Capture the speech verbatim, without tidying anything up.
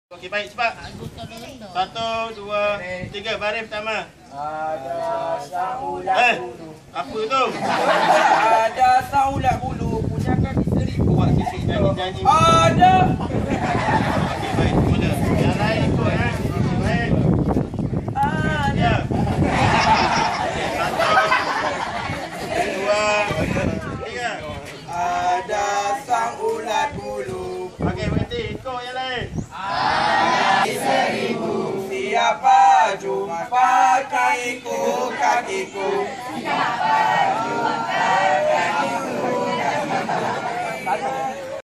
Okey, baik, cepat. Satu, dua, tiga. Baris pertama. Ada saulat Eh, bulu. apa tu? Ada saulat bulu. Punya kaki seribu. Buat sisi nyanyi-nyanyi. Ada